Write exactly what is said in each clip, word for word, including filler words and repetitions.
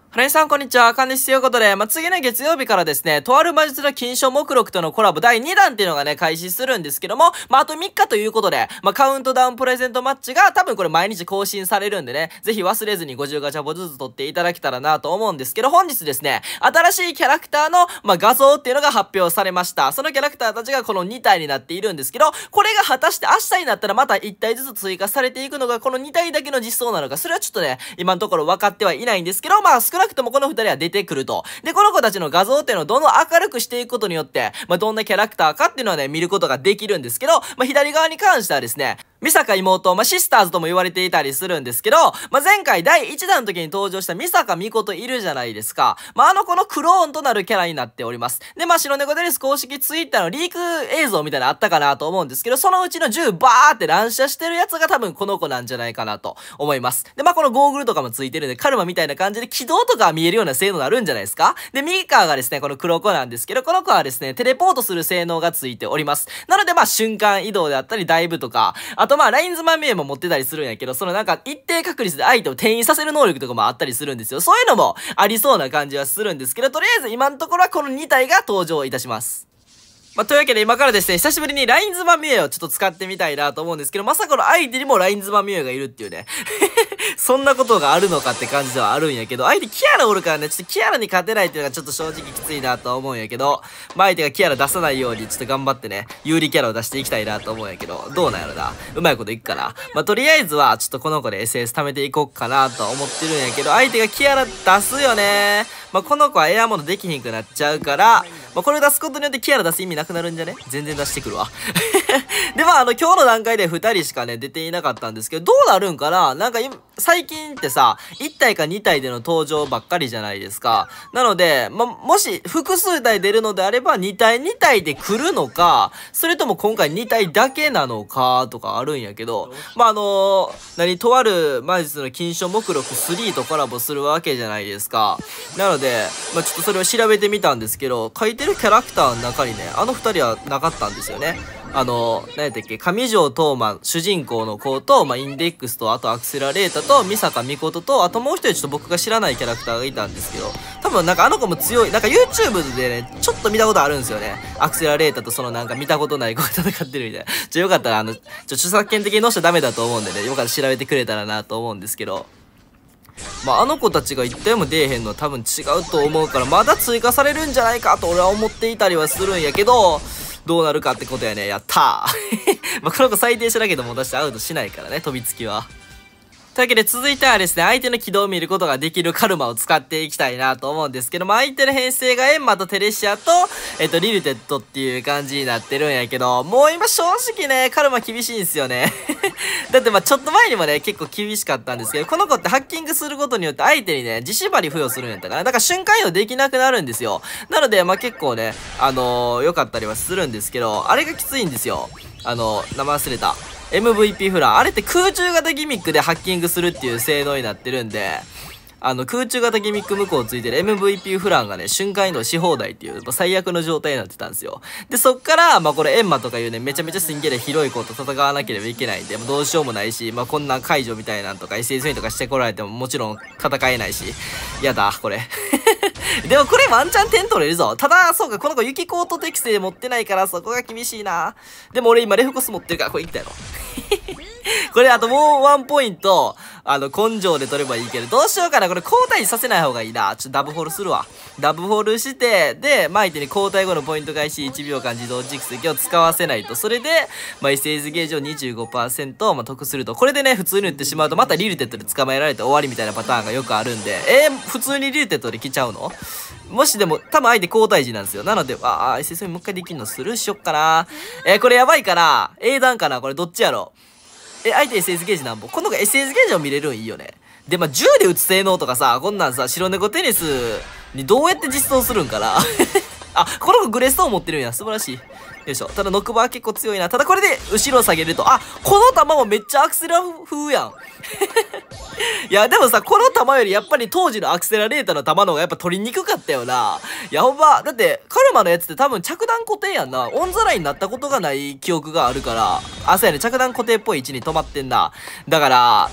花井さん、こんにちは。かんです。ということで、まあ、次の月曜日からですね、とある魔術の金賞目録とのコラボだいにだんっていうのがね、開始するんですけども、まあ、あとみっかということで、まあ、カウントダウンプレゼントマッチが多分これ毎日更新されるんでね、ぜひ忘れずにごじゅうガチャポずつ取っていただけたらなと思うんですけど、本日ですね、新しいキャラクターの、まあ、画像っていうのが発表されました。そのキャラクターたちがこのにたいになっているんですけど、これが果たして明日になったらまたいったいずつ追加されていくのがこのにたいだけの実装なのか、それはちょっとね、今のところ分かってはいないんですけど、まあ、少なくともこのふたりは出てくると。で、この子たちの画像っていうのをどんどん明るくしていくことによって、まあ、どんなキャラクターかっていうのはね、見ることができるんですけど、まあ、左側に関してはですね、ミサカ妹、まあ、シスターズとも言われていたりするんですけど、まあ、前回だいいちだんの時に登場したミサカミコトいるじゃないですか。まあ、あの子のクローンとなるキャラになっております。で、まあ、白猫デニス公式ツイッターのリーク映像みたいなのあったかなと思うんですけど、そのうちのじゅうバーって乱射してるやつが多分この子なんじゃないかなと思います。で、まあ、このゴーグルとかもついてるんで、カルマみたいな感じで軌道とか見えるような性能になるんじゃないですか。で、右側がですね、この黒子なんですけど、この子はですね、テレポートする性能がついております。なので、まあ、瞬間移動であったり、ダイブとか、あとまあ、ラインズマンも持ってたりするんやけど、そのなんか一定確率で相手を転移させる能力とかもあったりするんですよ。そういうのもありそうな感じはするんですけど、とりあえず今のところはこのにたいが登場いたします。まあ、というわけで今からですね、久しぶりにラインズマミュエをちょっと使ってみたいなと思うんですけど、まさかの相手にもラインズマミュエがいるっていうね。そんなことがあるのかって感じではあるんやけど、相手キアラおるからね、ちょっとキアラに勝てないっていうのがちょっと正直きついなと思うんやけど、まあ相手がキアラ出さないようにちょっと頑張ってね、有利キャラを出していきたいなと思うんやけど、どうなんやろな。うまいこといくかな。まあとりあえずはちょっとこの子で エスエス 貯めていこうかなと思ってるんやけど、相手がキアラ出すよね。まあこの子はエアモードできひんくなっちゃうから、まあこれを出すことによってキアラ出す意味なくなるんじゃね？全然出してくるわ。で、まああの今日の段階でふたりしかね、出ていなかったんですけど、どうなるんかな？なんか最近ってさ、いちたいかにたいでの登場ばっかりじゃないですか。なので、ま、もし複数体出るのであればにたいにたいで来るのか、それとも今回にたいだけなのかとかあるんやけど、まあ、あのー、何、とある魔術の金賞目録スリーとコラボするわけじゃないですか。なので、まあ、ちょっとそれを調べてみたんですけど、書いてるキャラクターの中にね、あのふたりはなかったんですよね。あの、何やったっけ、上条東馬、主人公の子と、まあ、インデックスと、あとアクセラレータと、ミサカミコトと、あともう一人ちょっと僕が知らないキャラクターがいたんですけど、多分なんかあの子も強い、なんか YouTube でね、ちょっと見たことあるんですよね。アクセラレータとそのなんか見たことない子が戦ってるみたいな。ちょ、よかったらあの、ちょ、著作権的に載せちゃダメだと思うんでね、よかったら調べてくれたらなと思うんですけど、まあ、あの子たちが一体も出えへんのは多分違うと思うから、まだ追加されるんじゃないかと俺は思っていたりはするんやけど、どうなるかってことやね。やったー。まあ、この子最低しただけでも私アウトしないからね、飛びつきは。というわけで続いてはですね、相手の軌道を見ることができるカルマを使っていきたいなと思うんですけども、相手の編成がエンマとテレシアと、えっと、リルテッドっていう感じになってるんやけど、もう今正直ね、カルマ厳しいんすよね。だってまあちょっと前にもね、結構厳しかったんですけど、この子ってハッキングすることによって相手にね、自縛り付与するんやったかな。だから瞬間移動できなくなるんですよ。なので、まあ結構ね、あのー、良かったりはするんですけど、あれがきついんですよ。あのー、名前忘れた。エムブイピー フラン。あれって空中型ギミックでハッキングするっていう性能になってるんで、あの、空中型ギミック向こうついてる エムブイピー フランがね、瞬間移動し放題っていう、最悪の状態になってたんですよ。で、そっから、まあこれエンマとかいうね、めちゃめちゃすんげえ広い子と戦わなければいけないんで、もうどうしようもないし、まあこんな解除みたいなんとか エスエスエー とかしてこられてももちろん戦えないし、やだ、これ。でもこれワンチャン点取れるぞ。ただ、そうか、この子雪コート適正持ってないからそこが厳しいな。でも俺今レフコス持ってるからこれいったやろ。これあともうワンポイント、あの、根性で取ればいいけど、どうしようかな。これ交代させない方がいいな。ちょっとダブホールするわ。ダブホールして、で、まあ相手に交代後のポイント返しいちびょうかん自動蓄積を使わせないと。それで、まあ エスエス ゲージを にじゅうごパーセント、まあ、得すると。これでね、普通に打ってしまうと、またリルテッドで捕まえられて終わりみたいなパターンがよくあるんで、えー、普通にリルテッドで来ちゃうの？もしでも、多分相手交代時なんですよ。なので、ああ、エスエス にもう一回できるのスルーしよっかな。えー、これやばいかな？ A 段かな？これどっちやろ？え、相手 エスエス ゲージなんぼ？この子 エスエス ゲージを見れるんいいよね。で、まあ、銃で撃つ性能とかさ、こんなんさ、白猫テニスにどうやって実装するんかな。あ、この子グレストーン持ってるんや。素晴らしい。よいしょ。ただ、ノックバー結構強いな。ただ、これで後ろ下げると、あ、この弾もめっちゃアクセラ風やん。いや、でもさ、この弾よりやっぱり当時のアクセラレーターの弾の方がやっぱ取りにくかったよな。いや、ほんま、だって、カルマのやつって多分着弾固定やんな。オンザラインになったことがない記憶があるから、あ、そうやね、着弾固定っぽい位置に止まってんな。だから、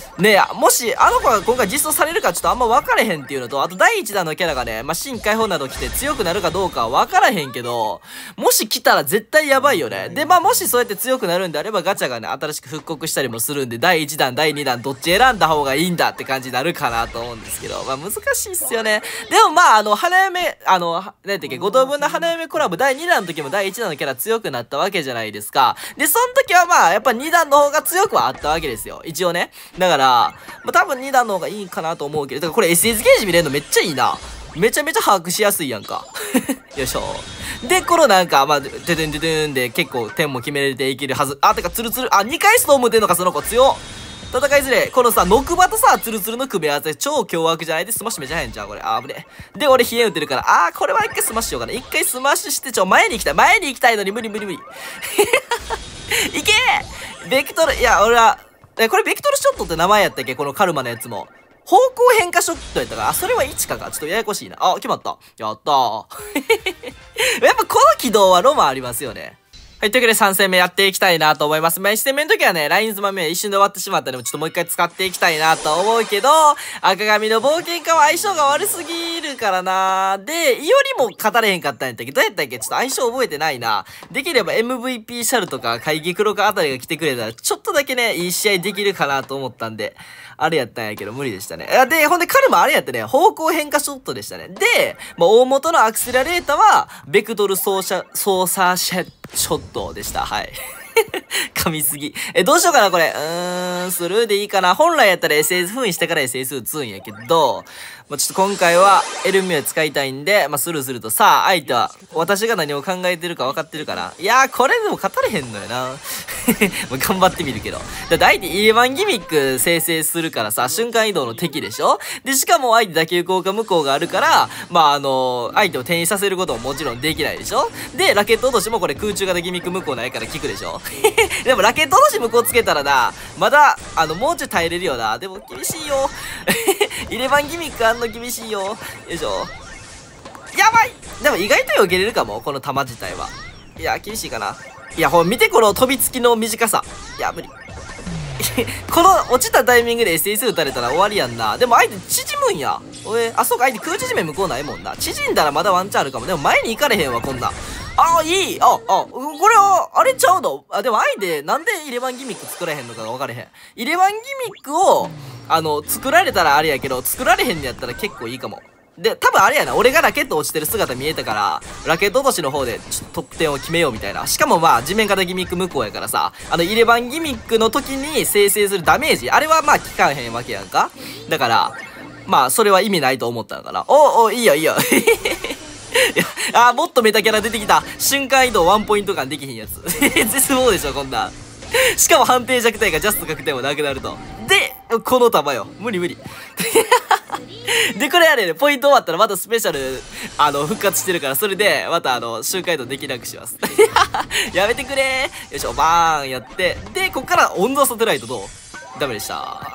ねえ、もし、あの子が今回実装されるかちょっとあんま分からへんっていうのと、あとだいいちだんのキャラがね、まあ、新解放など来て強くなるかどうかは分からへんけど、もし来たら絶対やばいよね。で、まあ、もしそうやって強くなるんであれば、ガチャがね、新しく復刻したりもするんで、だいいちだん、だいにだん、どっち選んだ方がいいんだって感じになるかなと思うんですけど、まあ、難しいっすよね。でもまあ、あの、花嫁、あの、なんだっけ、ご等分の花嫁コラボだいにだんの時もだいいちだんのキャラ強くなったわけじゃないですか。で、その時はまあ、やっぱにだんの方が強くはあったわけですよ。一応ね。だから、まあ、多分にだんの方がいいかなと思うけど、だからこれ エスエス ゲージ見れるのめっちゃいいな。めちゃめちゃ把握しやすいやんか。よいしょ。で、このなんか、まあ、ててんててんで結構点も決めれていけるはず。あ、てか、ツルツル、あ、にかいストーム出んのか、その子強っ。戦いずれ、このさ、ノクバとさ、ツルツルの組み合わせ、超凶悪じゃないで、スマッシュめちゃへんじゃん、これ。あー、危ねえ。で、俺、冷え打てるから、あー、これは一回スマッシュしようかな。一回スマッシュして、ちょ、前に行きたい。前に行きたいのに、無理無理無理。いけーベクトル、いや、俺は、え、これベクトルショットって名前やったっけこのカルマのやつも。方向変化ショットやったから、あ、それはいちかか。ちょっとややこしいな。あ、決まった。やったー。やっぱこの起動はロマンありますよね。はい、というわけでさん戦目やっていきたいなと思います。まあ、いち戦目の時はね、ラインズマメ一瞬で終わってしまったので、ちょっともう一回使っていきたいなと思うけど、赤髪の冒険家は相性が悪すぎるからな。で、イオリも語れへんかったんやったっけどうやったっけちょっと相性覚えてないな。できれば エムブイピー シャルとか会議黒かあたりが来てくれたら、ちょっとだけね、いい試合できるかなと思ったんで、あれやったんやけど無理でしたね。で、ほんでカルマあれやってね、方向変化ショットでしたね。で、まあ、大元のアクセラレータは、ベクトル操作、操作シャショットでした。はい。噛みすぎ。え、どうしようかな、これ。うーん、スルーでいいかな。本来やったら エスエス 封印してから エスエス 打つんやけど、まあ、ちょっと今回はエルミュー使いたいんで、まあ、スルーすると、さあ、相手は、私が何を考えてるか分かってるかな。いやー、これでも語れへんのよな。もう頑張ってみるけど。だって相手イレバンギミック生成するからさ、瞬間移動の敵でしょで、しかも相手打球効果無効があるから、まあ、あのー、相手を転移させることももちろんできないでしょで、ラケット落としもこれ空中型ギミック無効ないから効くでしょでもラケット落とし無効つけたらな、まだ、あの、もうちょい耐えれるよな。でも厳しいよ。イレバンギミックあんの厳しいよ。よいしょ。やばいでも意外と避けれるかも、この球自体は。いや、厳しいかな。いや、ほん、見てこの飛びつきの短さ。いや、無理。この落ちたタイミングで エスエス 打たれたら終わりやんな。でも相手縮むんや。おえ、あ、そうか、相手空縮め向こうないもんな。縮んだらまだワンチャンあるかも。でも前に行かれへんわ、こんなん。ああ、いいあ、あ、これは、あれちゃうのあ、でも相手、なんでイレバンギミック作らへんのかが分かれへん。イレバンギミックを、あの、作られたらあれやけど、作られへんのやったら結構いいかも。で、多分あれやな、俺がラケット落ちてる姿見えたから、ラケット落としの方でちょっと得点を決めようみたいな。しかもまあ、地面型ギミック無効やからさ、あの、イレバンギミックの時に生成するダメージ、あれはまあ効かへんわけやんか。だから、まあ、それは意味ないと思ったのかな。おお、いいよいいよ。いや、あー、もっとメタキャラ出てきた。瞬間移動ワンポイント間できへんやつ。絶望でしょ、こんなん。しかも判定弱体がジャスト確定もなくなると。で、この球よ。無理無理。で、これあれね、ポイント終わったらまたスペシャル、あの、復活してるから、それで、またあの、周回移動できなくします。やめてくれー。よいしょ、バーンやって、で、こっから温度サテライトどう？ダメでした。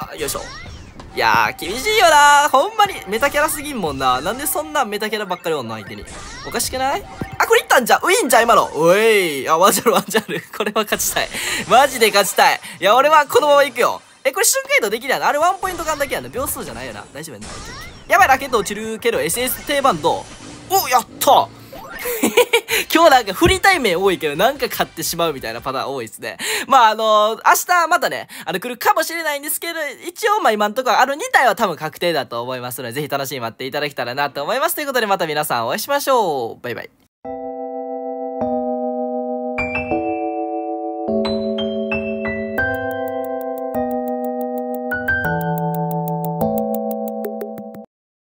よいしょ。いやー、厳しいよなー。ほんまに、メタキャラすぎんもんな。なんでそんなメタキャラばっかりおんの相手に。おかしくない？あ、これいったんじゃん。ウィンじゃん、今の。おい。あ、ワンジャル、ワンジャル。これは勝ちたい。マジで勝ちたい。いや、俺はこのまま行くよ。え、これ瞬間移動できるやん。あれワンポイント間だけやんな。秒数じゃないよな。大丈夫やな。やばい、ラケット落ちるけど、エスエス 定番どう？お、やった今日なんかフリー対面多いけど、なんか勝ってしまうみたいなパターン多いですね。まあ、あのー、明日またね、あの、来るかもしれないんですけど、一応、まあ今んところ、あのに体は多分確定だと思いますので、ぜひ楽しみに待っていただけたらなと思います。ということで、また皆さんお会いしましょう。バイバイ。